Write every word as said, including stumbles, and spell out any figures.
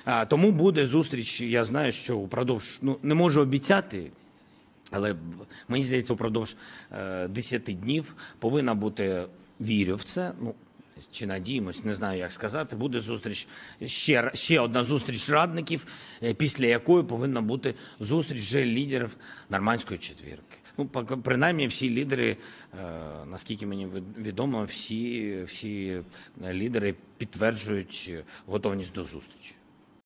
А, тому буде зустріч, я знаю, що упродовж, ну, не можу обіцяти, але мені здається, упродовж е, десяти днів повинна бути, вірю в це, ну, чи надіємось, не знаю, як сказати, буде зустріч, ще, ще одна зустріч радників, е, після якої повинна бути зустріч вже лідерів нормандської четвірки. Ну, принаймні, всі лідери, наскільки мені відомо, всі, всі лідери підтверджують готовність до зустрічі.